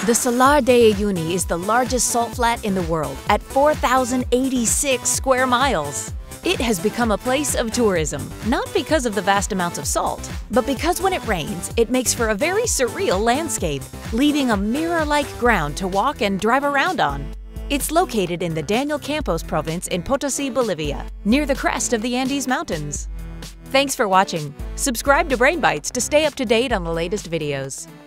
The Salar De Uyuni is the largest salt flat in the world at 4,086 square miles. It has become a place of tourism, not because of the vast amounts of salt, but because when it rains, it makes for a very surreal landscape, leaving a mirror-like ground to walk and drive around on. It's located in the Daniel Campos Province in Potosi, Bolivia, near the crest of the Andes Mountains. Thanks for watching. Subscribe to Brain Bites to stay up to date on the latest videos.